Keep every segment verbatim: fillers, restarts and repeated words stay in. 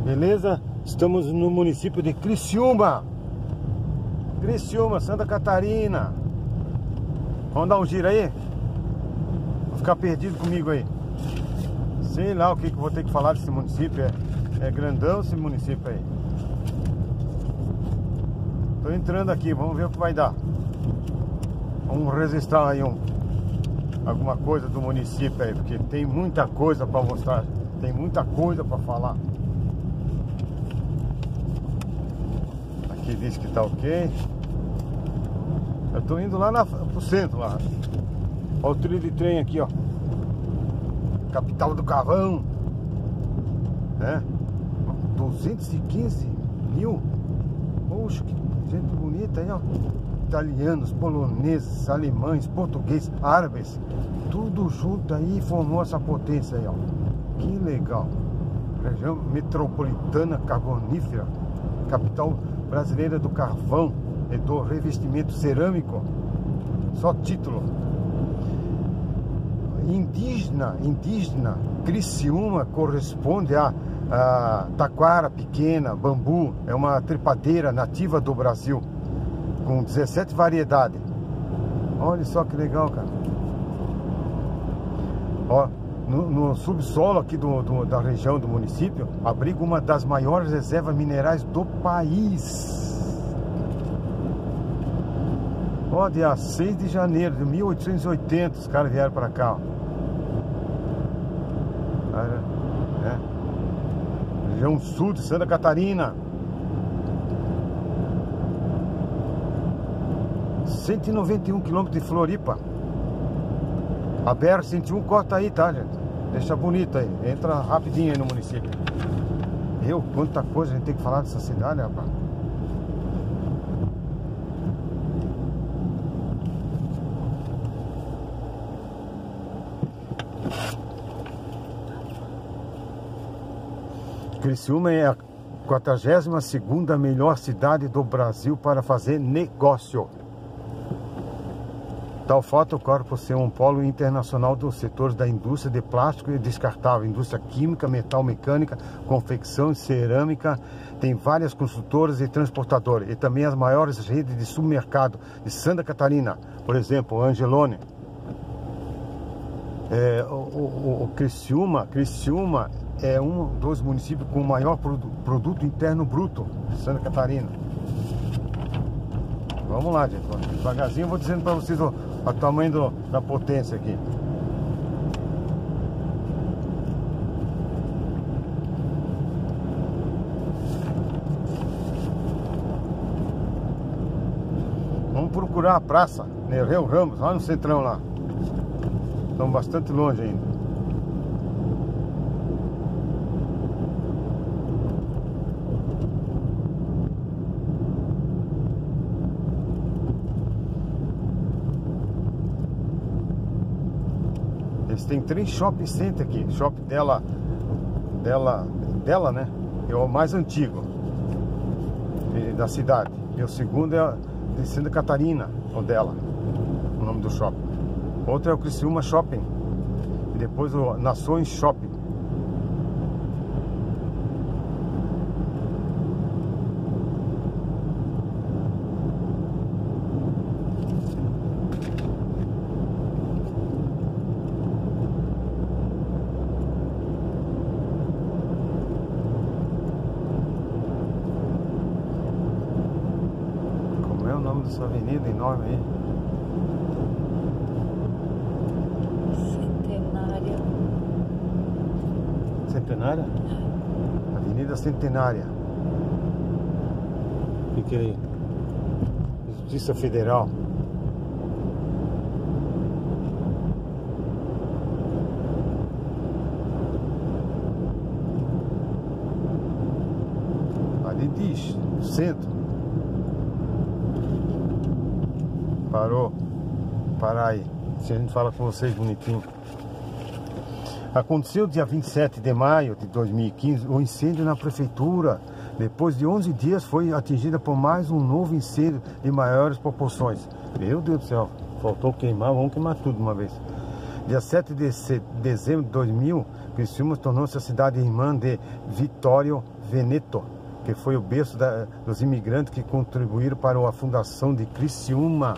Beleza? Estamos no município de Criciúma. Criciúma, Santa Catarina. Vamos dar um giro aí? Vou ficar perdido comigo aí. Sei lá o que, que eu vou ter que falar desse município. É, é grandão esse município aí. Tô entrando aqui, vamos ver o que vai dar. Vamos registrar aí um, alguma coisa do município aí, porque tem muita coisa para mostrar. Tem muita coisa para falar. Aqui diz que tá ok. Eu tô indo lá na, pro centro lá. Olha o trilho de trem aqui, ó. Capital do Carvão. É? duzentos e quinze mil. Poxa, que gente bonita aí, ó. Italianos, poloneses, alemães, portugueses, árabes. Tudo junto aí formou essa potência aí, ó. Que legal. Região metropolitana carbonífera. Capital brasileira do carvão e do revestimento cerâmico. Só título. Indígena, indígena, Criciúma corresponde a, a taquara pequena, bambu. É uma trepadeira nativa do Brasil, com dezessete variedades. Olha só que legal, cara. Ó, no, no subsolo aqui do, do, da região do município, abriga uma das maiores reservas minerais do país. Ó, dia seis de janeiro de mil oitocentos e oitenta, os caras vieram pra cá, ó. É. Região sul de Santa Catarina. cento e noventa e um quilômetros de Floripa. A B R cento e um corta aí, tá, gente? Deixa bonito aí. Entra rapidinho aí no município. Meu, quanta coisa a gente tem que falar dessa cidade, rapaz. Criciúma é a quadragésima segunda melhor cidade do Brasil para fazer negócio. Tal fato ocorre por ser um polo internacional dos setores da indústria de plástico e descartável, indústria química, metal mecânica, confecção, cerâmica. Tem várias construtoras e transportadoras e também as maiores redes de supermercado de Santa Catarina, por exemplo, Angelone. É, o, o, o Criciúma, Criciúma é um dos municípios com o maior produ produto interno bruto de Santa Catarina. Vamos lá, gente. Devagarzinho eu vou dizendo para vocês o, o tamanho do, da potência aqui. Vamos procurar a praça Nereu Ramos, lá no centrão lá. Estamos bastante longe ainda. Tem três shopping center aqui. Shopping dela, dela, dela, né? É o mais antigo da cidade. E o segundo é de Santa Catarina, o dela, o nome do shopping. Outro é o Criciúma Shopping. E depois o Nações Shopping. Essa avenida enorme aí. Centenária. Centenária? Avenida Centenária. O que, que é aí? Justiça Federal. Ali diz, centro. Parou. Parar aí. Se a gente fala com vocês bonitinho. Aconteceu dia vinte e sete de maio de dois mil e quinze o incêndio na prefeitura. Depois de onze dias foi atingida por mais um novo incêndio de maiores proporções. Meu Deus do céu. Faltou queimar, vamos queimar tudo de uma vez. Dia sete de dezembro de dois mil, Criciúma tornou-se a cidade irmã de Vitório Veneto, que foi o berço da, dos imigrantes que contribuíram para a fundação de Criciúma.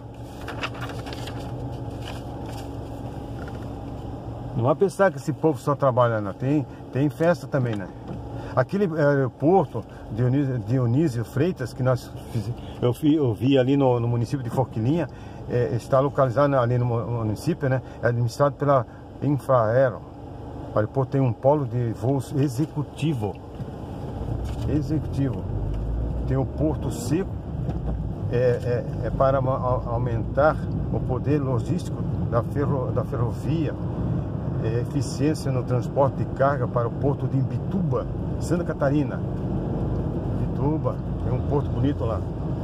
Não vai pensar que esse povo só trabalha, não. Tem, tem festa também, né? Aquele aeroporto Dionísio, Dionísio Freitas, que nós fiz, eu, vi, eu vi ali no, no município de Forquilinha, é, está localizado ali no município, né? É administrado pela Infraero. O aeroporto tem um polo de voos executivo. Executivo. Tem o Porto Seco, é, é, é para aumentar o poder logístico da, ferro, da ferrovia, é, eficiência no transporte de carga para o porto de Imbituba, Santa Catarina. Imbituba, tem um porto bonito lá.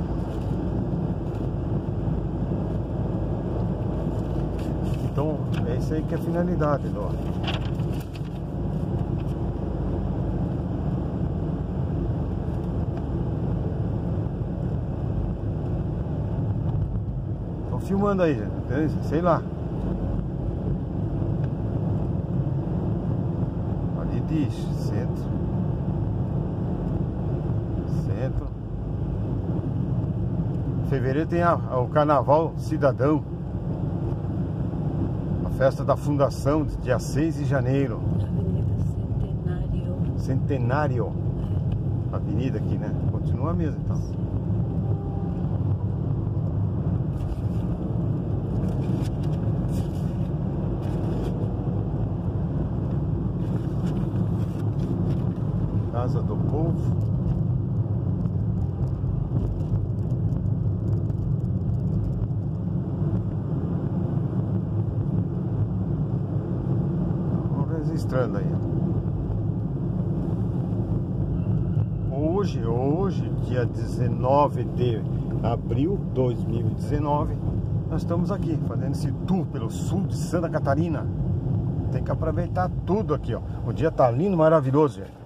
Então, é isso aí que é a finalidade do... Tô filmando aí, gente. Sei lá. Ali diz centro. Centro. Fevereiro tem a, a, o Carnaval Cidadão. A festa da fundação, dia seis de janeiro. Avenida Centenário. Centenário. Avenida aqui, né? Continua mesmo, então. Casa do Povo. Vamos registrando aí. Hoje, hoje, dia dezenove de abril de dois mil e dezenove, nós estamos aqui fazendo esse tour pelo sul de Santa Catarina. Tem que aproveitar tudo aqui, ó. O dia tá lindo, maravilhoso, gente.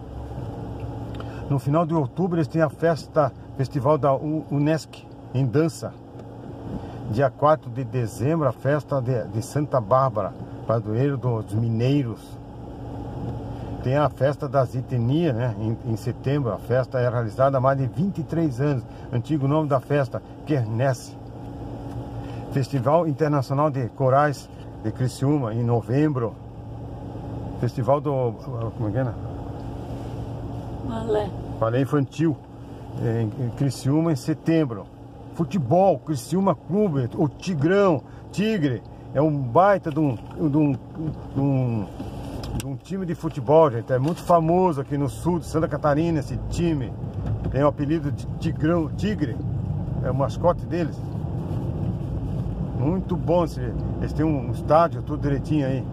No final de outubro eles têm a festa, festival da Unesc em dança. Dia quatro de dezembro, a festa de, de Santa Bárbara, padroeiro dos mineiros. Tem a festa das etnias, né? Em, em setembro, a festa é realizada há mais de vinte e três anos. Antigo nome da festa, Quermesse. Festival Internacional de Corais de Criciúma, em novembro. Festival do... como é que é, né? Balé. Balé infantil em Criciúma em setembro. Futebol, Criciúma Clube, o Tigrão, Tigre. É um baita de um, de um, de um, de um time de futebol, gente. É muito famoso aqui no sul de Santa Catarina esse time. Tem o apelido de Tigrão, Tigre. É o mascote deles. Muito bom. Eles têm um estádio tudo direitinho aí.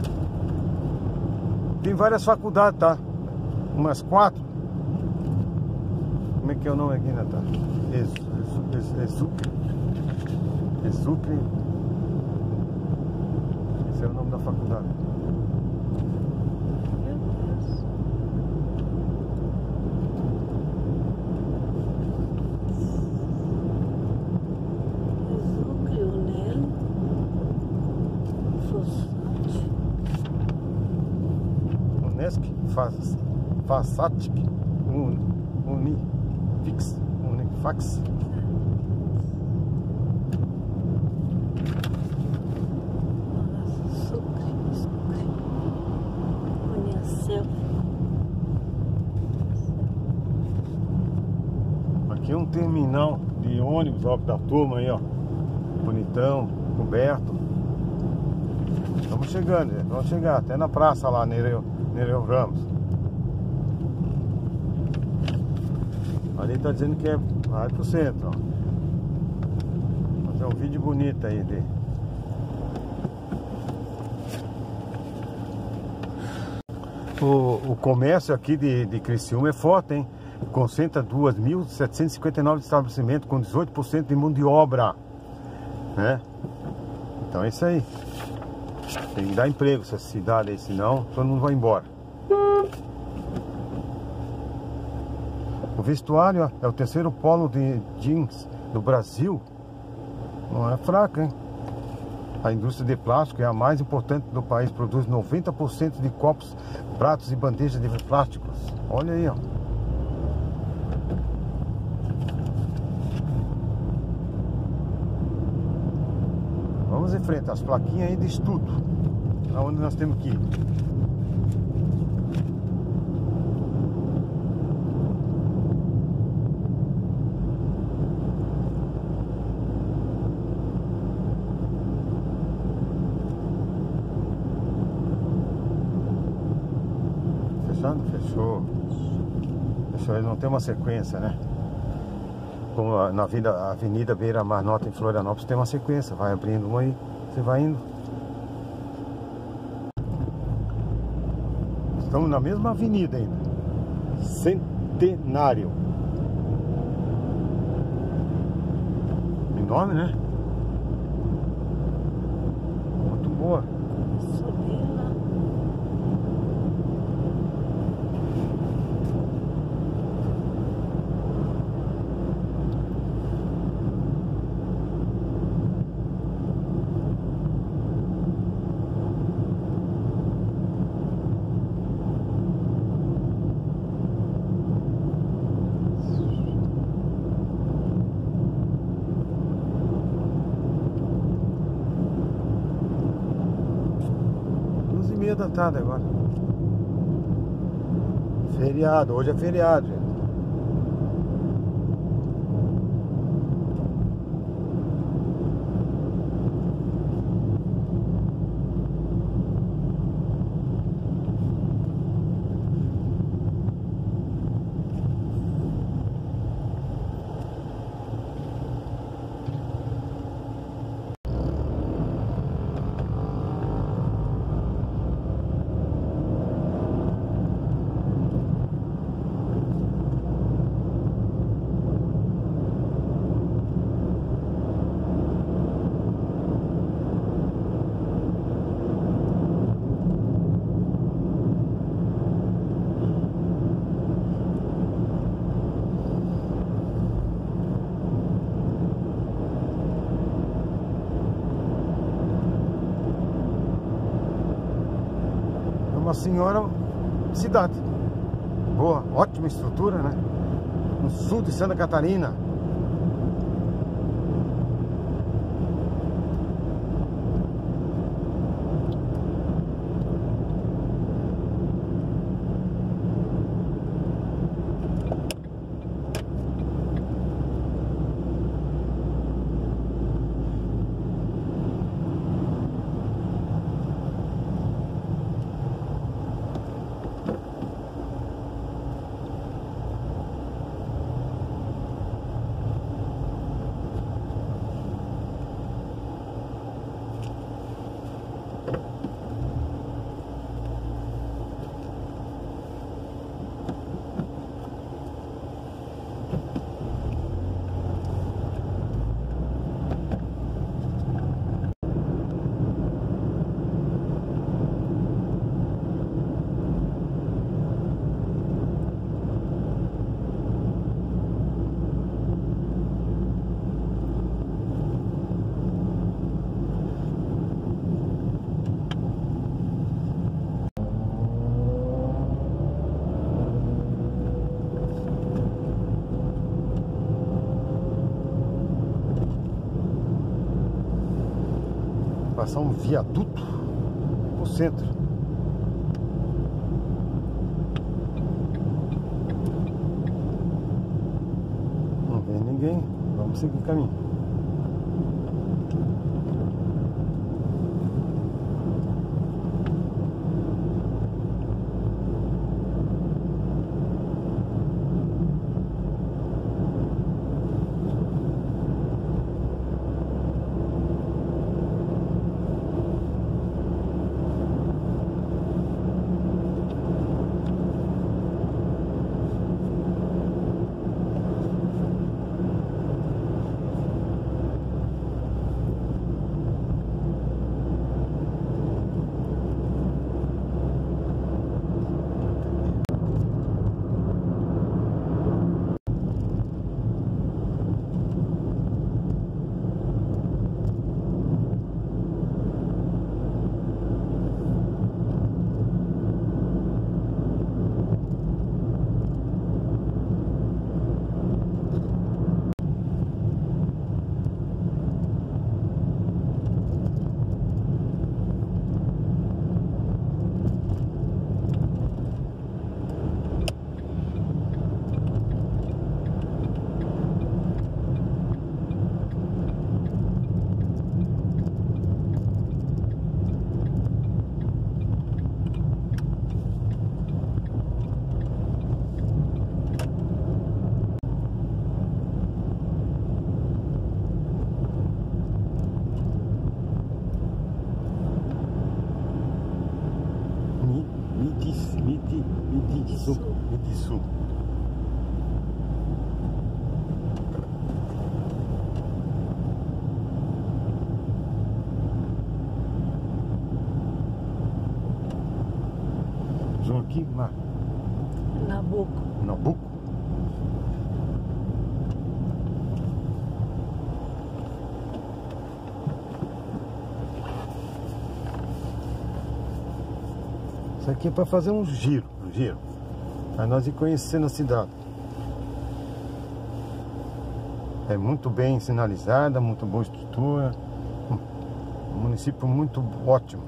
Tem várias faculdades, tá? Umas quatro. Como é que é o nome aqui, Natália? Exucre. Exucre. Esse é o nome da faculdade. Meu Deus. Exucre, Unel. Fossati. Unesc, Fassatic, Unifix, Unifax. Sucre, Sucre. Uniacel. Aqui é um terminal de ônibus, ó, da turma aí, ó. Bonitão, coberto. Estamos chegando, gente. Vamos chegar até na praça lá, Nereu, Nereu Ramos. Ali tá dizendo que é vai pro centro, ó. Fazer um vídeo bonito aí de... O, o comércio aqui de, de Criciúma é forte, hein? Concentra duas mil setecentos e cinquenta e nove estabelecimentos com dezoito por cento de mão de obra, né? Então é isso aí. Tem que dar emprego essa cidade aí, senão todo mundo vai embora. O vestuário, ó, é o terceiro polo de jeans do Brasil. Não é fraco, hein? A indústria de plástico é a mais importante do país. Produz noventa por cento de copos, pratos e bandejas de plásticos. Olha aí, ó. Vamos em frente, as plaquinhas aí diz tudo aonde nós temos que ir. Fechando? Fechou. Fechou, ele não tem uma sequência, né? Como na vida, Avenida Beira Mar Norte em Florianópolis tem uma sequência, vai abrindo uma e você vai indo. Estamos na mesma avenida ainda, Centenário. Enorme, né? Muito boa. Subir lá. Da tarde agora. Feriado, hoje é feriado, gente. Uma senhora cidade boa, ótima estrutura, né? No sul de Santa Catarina. Passar um viaduto no centro. Não vem ninguém. Vamos seguir o caminho. Iguiçu. Iguiçu. Joaquim Mar. Nabuco. Nabuco. Isso aqui é para fazer um giro, um giro. Para nós ir conhecendo a cidade. É muito bem sinalizada, muito boa estrutura. Um município muito ótimo.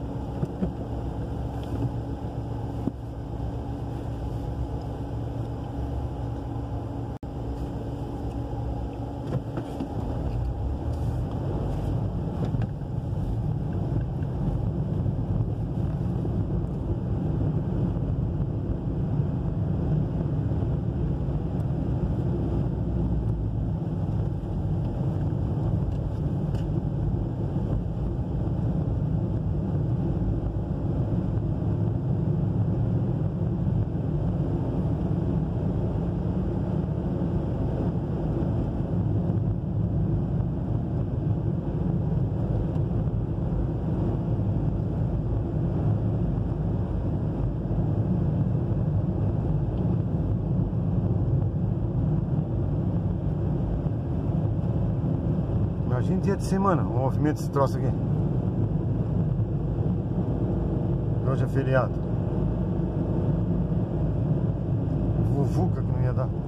Imagina dia de semana, o movimento desse troço aqui. Hoje é feriado. Vuvuca que não ia dar.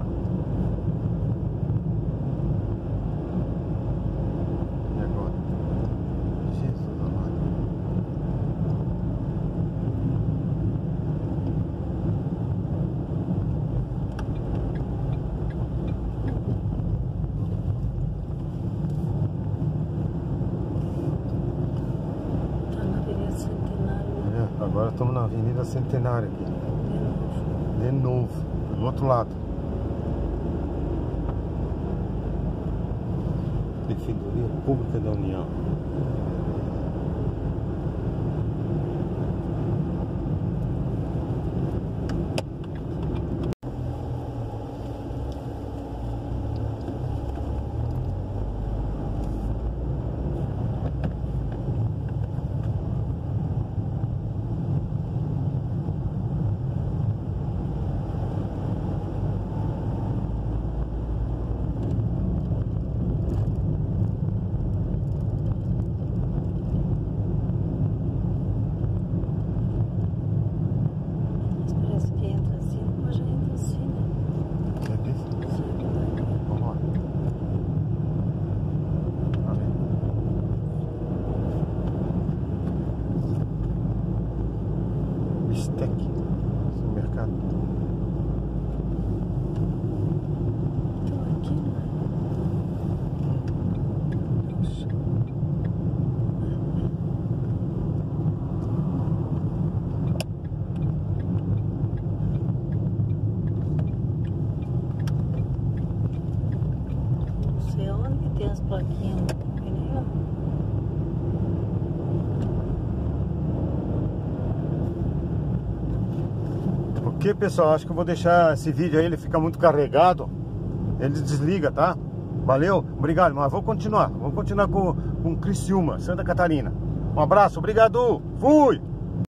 E agora? Jesus amado. Agora estamos na Avenida Centenária aqui. De novo, do outro lado. Defensoria Pública da União. Bistec, supermercado. Estou aqui, não sei onde que tem as plaquinhas. Ok, pessoal, acho que eu vou deixar esse vídeo aí, ele fica muito carregado. Ele desliga, tá? Valeu, obrigado, mas vou continuar. Vou continuar com, com Criciúma, Santa Catarina. Um abraço, obrigado, fui!